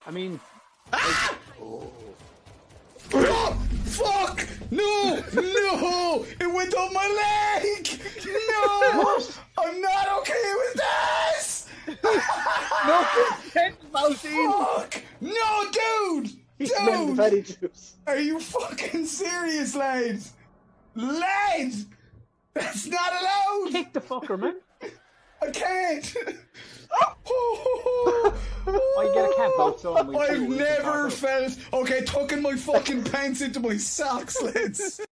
I mean... Oh, fuck! No! No! It went up my leg! No! What? I'm not okay with this! No consent, Mousy! Fuck! No, dude! He smelled the Dude! fatty juice. Are you fucking serious, lads? Lads! That's not allowed! Kick the fucker, man. I can't! I get a cap out, so I've never felt... Okay, tucking my fucking pants into my socks, lads.